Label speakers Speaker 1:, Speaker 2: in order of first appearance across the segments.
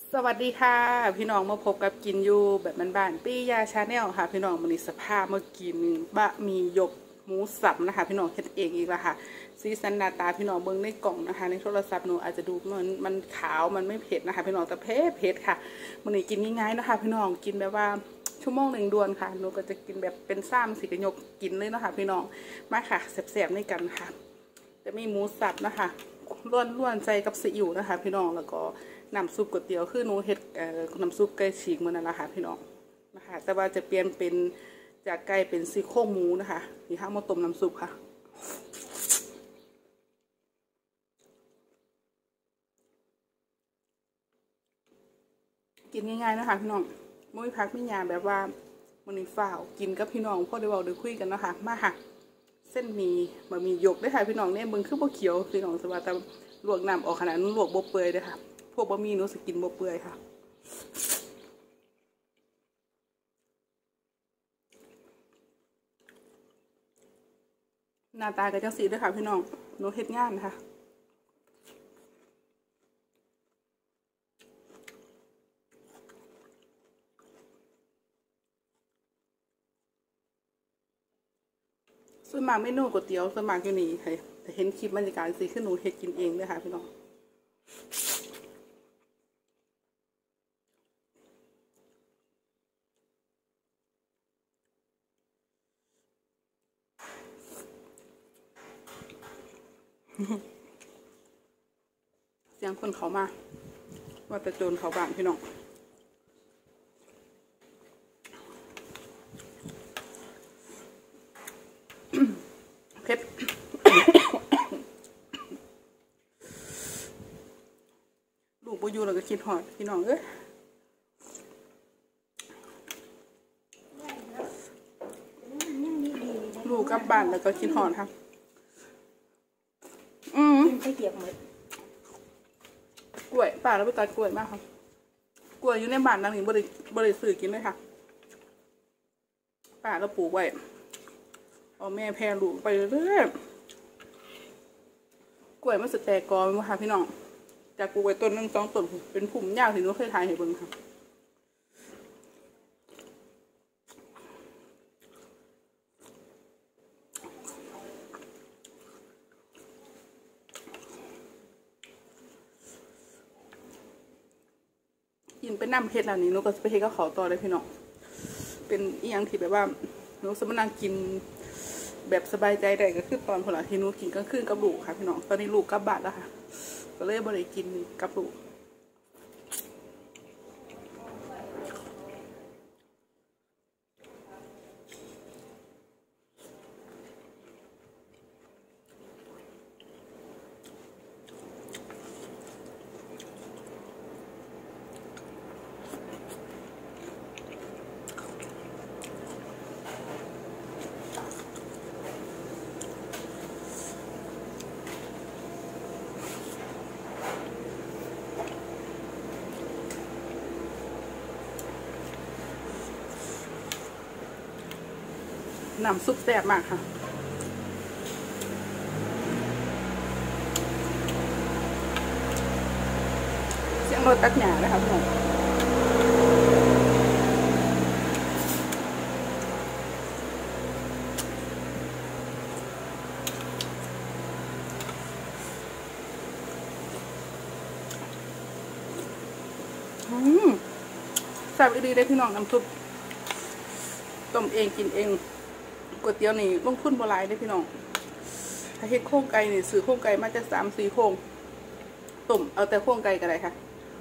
Speaker 1: สวัสดีค่ะพี่น้องมาพบกับกินอยู่แบบบ้านๆปี้ยาชาแนลค่ะพี่น้องมันนี้สภาพเมื่อกินบะหมี่หยกหมูสับนะคะพี่น้องเฮ็ดเองอีกแล้วค่ะซีซันหน้าตาพี่น้องเบิ้งในกล่องนะคะในโทรศัพท์หนูอาจจะดูมันขาวมันไม่เผ็ดนะคะพี่น้องแต่เผ็ดค่ะมันนี้กินง่ายๆนะคะพี่น้องกินแบบว่าชั่วโมงหนึ่งด่วนค่ะหนูก็จะกินแบบเป็นซ้ำสิกระยกกินเลยนะคะพี่น้องมาค่ะแซ่บๆในกันค่ะจะมีหมูสับนะคะล้วนๆใจกับซีอิ๊วนะคะพี่น้องแล้วก็น้ำซุปก๋วยเตี๋ยวคือหนูเฮ็ดน้ำซุปไก่ฉีกมันนั่นแหละค่ะพี่น้องนะคะแต่ว่าจะเปลี่ยนเป็นจากไก่เป็นซี่โครงหมูนะคะนี่ค่ะมาต้มน้ำซุปค่ะกินง่ายๆนะคะพี่น้องมุ้ยพักไม่ยาแบบว่ามันนี่ฝ้าวกินกับพี่น้องพ่อได้บอกได้คุยกันนะคะมาค่ะเส้นหมี่บะหมี่หยกได้ค่ะพี่น้องเนี่ยมึงคือบ่เขียวพี่น้องสวัสดิ์ลวกน้ำออกขนาดนั้นลวกบ่เปื่อยเลยค่ะพวกบะหมี่หนูสกินบ่เปื่อยค่ะหน้าตาก็จังสีด้วยค่ะพี่น้องหนูเฮ็ดงานค่ะส่วนมากเมนูก๋วยเตี๋ยวส่วนมากอยู่นี่ค่ะแต่เห็นคลิปบรรยากาศสิคือหนูเฮ็ดกินเองเลยค่ะพี่น้องเสียงคนเขามาว่าแต่โจรเขาบ้านพี่น้องเผ็ดลูกบ่อยู่แล้วก็คิดฮอดพี่น้องเอ้ยลูกกลับบ้านแล้วก็คิดฮอดค่ะ
Speaker 2: กินไส้เกี๊ยวหมด
Speaker 1: กล้วยป่าแล้วไปตัดกล้วยมากค่ะกล้วยอยู่ในบ้านนั่งนี่บ่ได้ซื้อกินเลยค่ะป่าแล้วปลูกไว้เอาแม่แพร่ลูกไปเรื่อยกล้วยมันสแตกกอมาค่ะพี่น้องจากปลูกไว้ต้นนึง2 ต้นเป็นผุ่มยาวที่หนูเคยทายให้เบิ่งค่ะกินเป็นน้ำเผ็ดแล้วนี่หนูก็ไปเฮ็ดกับเขาต่อเลยพี่น้องเป็นอีหยังที่แบบว่าหนูสมนังกินแบบสบายใจได้ก็คือตอนพอละที่หนูกินกลางคืนกับลูกค่ะพี่น้องตอนนี้ลูกกลับบ้านแล้วค่ะก็เลยบ่ได้กินกับลูกน้ำซุปแซ่บมากค่ะเสียงรถตัดหญ้าเลยค่ะพี่น้องแซ่บดีเลยพี่น้องน้ำซุปต้มเองกินเองก๋วยเตี๋ยวนี่ลงทุนบ่หลายเด้พี่น้องถ้าเฮ็ดโครงไก่นี่ซื้อโครงไก่มาจะ3-4 โครงต้มเอาแต่โครงไก่ก็ได้ค่ะ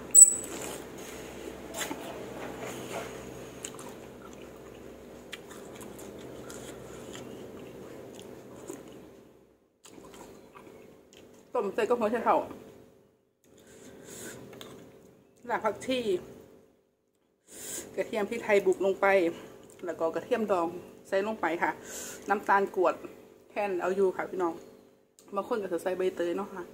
Speaker 1: ต้มใส่กับหัวไชเท้ารากผักชีกระเทียมพริกไทยบุกลงไปแล้วก็กระเทียมดองใส่ลงไปค่ะน้ำตาลกรวดแค่นเอาอยู่ค่ะพี่น้องบางคนก็จะใส่ใบเตยเนาะค่ะ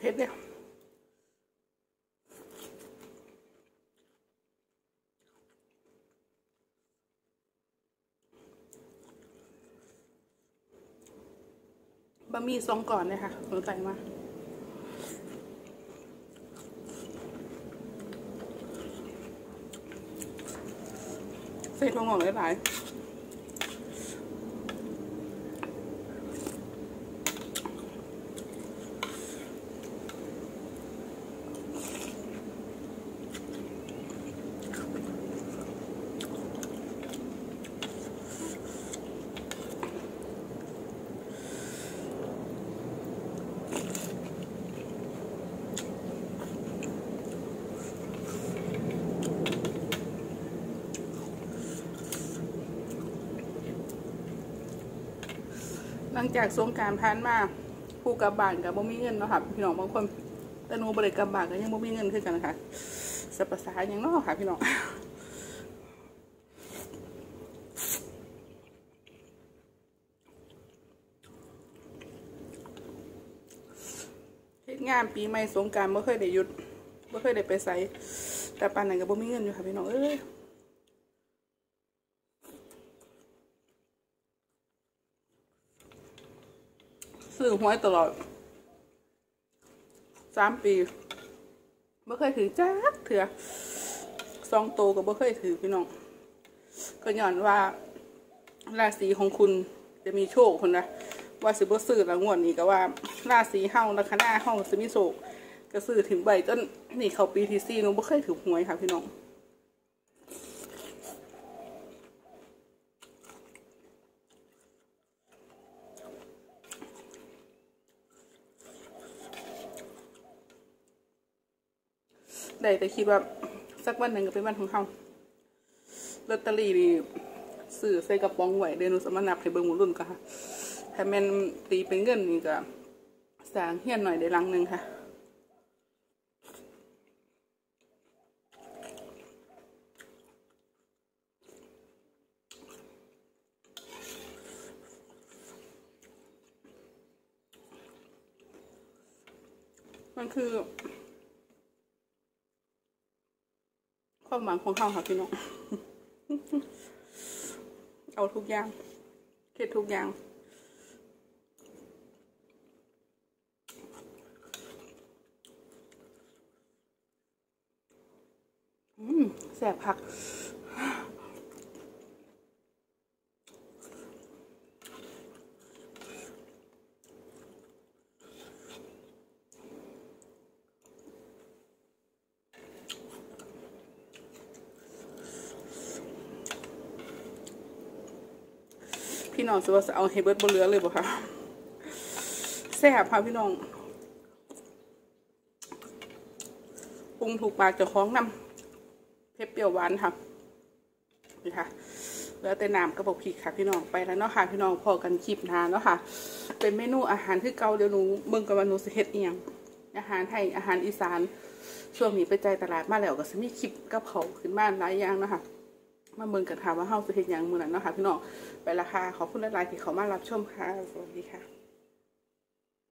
Speaker 1: ผ็ดเนี่ยบะหมี่2 ก่อนเลยค่ะสนใจมากใส่ถั่วงอกหลายหลังจากสงกรานต์ผ่านมาผู้กลับบ้านกับบ่มีเงินเนาะค่ะพี่น้องบางคนแต่หนูบ่ได้กลับบ้านก็ยังบ่มีเงินคือกันนะคะสับภาษาอย่างเนาะค่ะพี่น้องเฮ็ดงานปีใหม่สงกรานต์บ่เคยได้หยุดบ่เคยได้ไปไสแต่ปานนั้นก็บ่มีเงินอยู่ค่ะพี่น้องเอ้ยซื้อหวยตลอด3 ปีไม่เคยถือจักเถื่อ2 โตก็ไม่เคยถือพี่น้องก็ย้อนว่าราศีของคุณจะมีโชคคนนะว่าสิบ่ซื้อแล้วงวดนี้ก็ว่าราศีเฮาลัคนาเฮาสิมีโชคก็ซื้อถึงใบจนนี่เขาปีที่4หนูไม่เคยถือหวยค่ะพี่น้องได้แต่คิดว่าสักวันหนึ่งก็เป็นวันของเขาลอตเตอรี่นี่ซื้อใส่กระป๋องไว้เดี๋ยวหนูสมนับให้เบิ่งหมู่รุ่นก็ค่ะถ้าแม่นตีเป็นเงินนี่ก็สร้างเฮียนหน่อยได้หลังนึงค่ะมันคือความหวังของเขาค่ะพี่น้องเอาทุกอย่างเก็บทุกอย่างแสบผักพี่น้องจะว่าจะเอาเฮเบิร์ตบนเรือเลยบ่คะแซ่บค่ะพี่น้องปรุงถูกปากเจ้าของนำเผ็ดเปรี้ยวหวานค่ะนี่ค่ะแล้วแต่น้ำกระบอกพริกค่ะพี่น้องไปแล้วเนาะค่ะพี่น้องพอกันคลิปนานแล้วค่ะเป็นเมนูอาหารที่เก่าเดี๋ยวหนูเบิ่งกันว่าหนูสิเฮ็ดเอียงอาหารไทยอาหารอีสานช่วงนี้ไปใจตลาดมาแล้วก็สิมีคลิปกับเขาขึ้นบ้านหลายอย่างนะคะมาเบิ่งกันค่ะว่าเฮาสิเฮ็ดหยังมื้อนั้นเนาะค่ะพี่น้องไปละค่ะขอบคุณหลายๆที่เขามารับชมค่ะสวัสดีค่ะ